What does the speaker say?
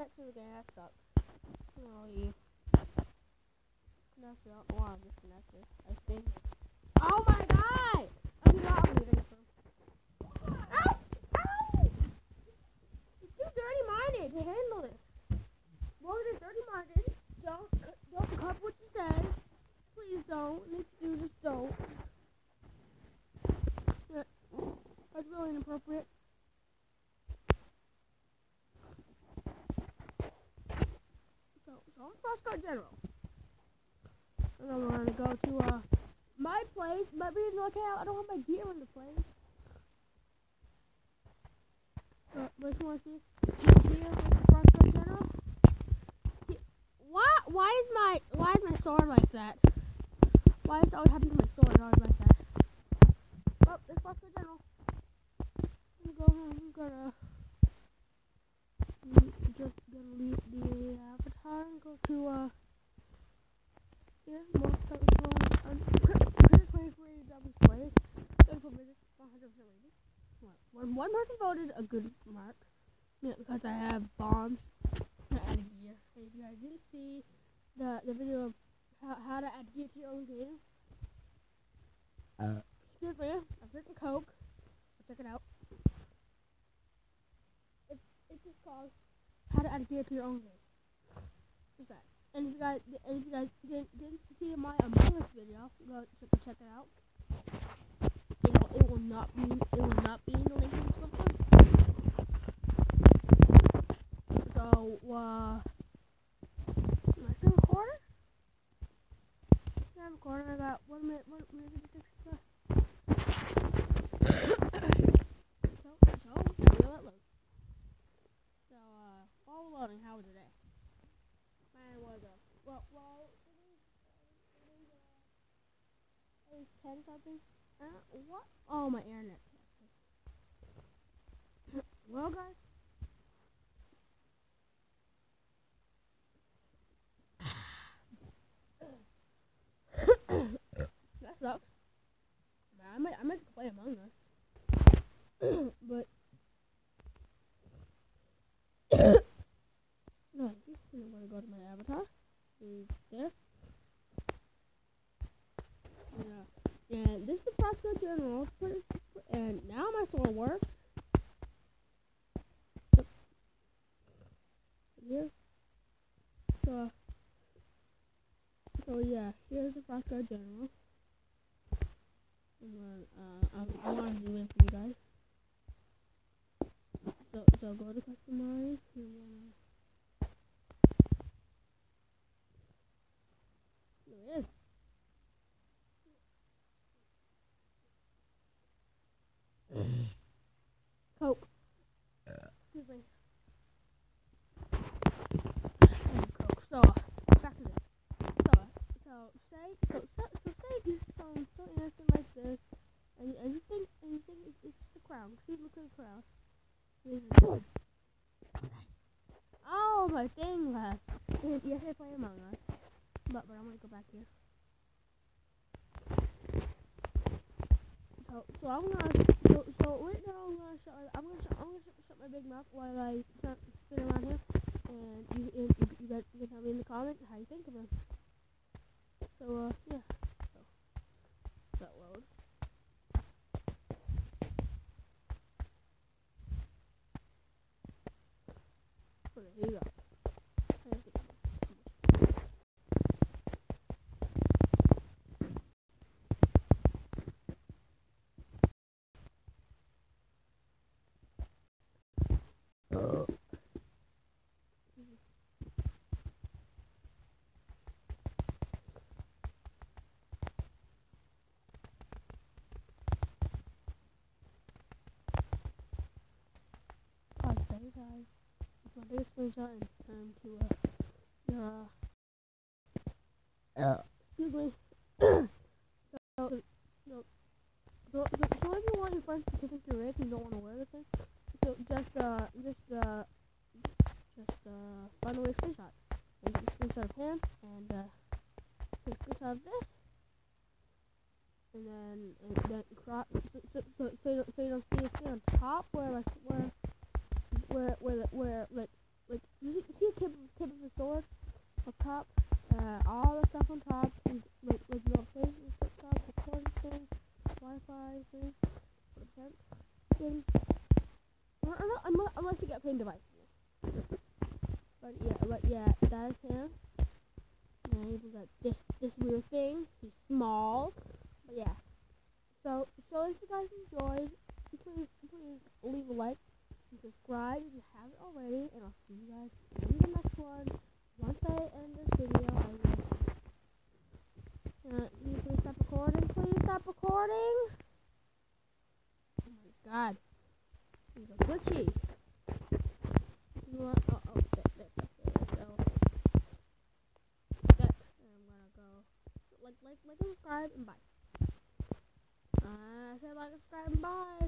to the game. That sucks. I'm gonna leave. Disconnected. I don't know why I'm disconnected. I think. Oh my god! I'm not leaving. Ow! Ow! It's too dirty-minded to handle this. Well, it is dirty-minded. Don't cut what you said. Please don't. And if you just don't. Yeah, that's really inappropriate. So I'm Frostguard General. And then we're gonna go to my place, but we didn't look out. I don't have my gear in the place. But you wanna see here is Frostguard General. Why is my sword like that? Why is it always happening to my sword always like that? Oh, there's Frostguard General. I'm gonna go home. I'm gonna just gonna leave the avatar and go to here, more stuff is going Chris 23 W's place. 34 minutes, 100% rating. One person voted a good mark. Yeah, because I have bombs to add gear. And if you guys didn't see the video of how to add gear to your own game, excuse me, I've written Coke. Check it out. It's just called How to Add Gear to Your Own Game. What's that? And if you guys didn't see my Among Us video, go check that out. It will not be in the link in the description. So am I still recording? Yeah, I'm recording. I got 1 minute 56 left. So let that load. So while we're loading, how was your day? Mine was it was 10 something. What? Oh, my internet. Well, guys. That sucks. I might just play Among Us. But no, I'm gonna go to my avatar. There. Yeah. And this is the Frostguard General. And now my sword works. Here. So yeah, here's the Frostguard General. I want to do it for you guys. So go to customize. There it is. Coke. Excuse me. Coke. So back to this. So say you so innocent like this, and you think it's just the crown. See, look at the crown. Oh, my thing left. Yes, I play Among Us, but I'm gonna go back here. So I'm gonna right now I'm gonna shut my big mouth while I spin around here, and you guys can tell me in the comments how you think of him. So yeah. So that load. Okay, here you go. Hey guys, it's my biggest screenshot and time to excuse me. So if you want your friends to think you're rich and don't want to wear the thing, so just find a way screenshot. And take a screenshot of him and take a screenshot of this, and then crop so you don't see it on top where like you see thing. 100%. Then, unless you get plain device. But yeah, that is him. And he got this weird thing. He's small. But yeah. So if you guys enjoyed, please leave a like and subscribe if you haven't already. And I'll see you guys in the next one. Once I end this video, I will. Can you please stop recording? Please stop recording. Oh my god. He's a glitchy. You want? Oh, there. So that. And I'm gonna go. Like, and subscribe, and bye. I said like, subscribe, and bye.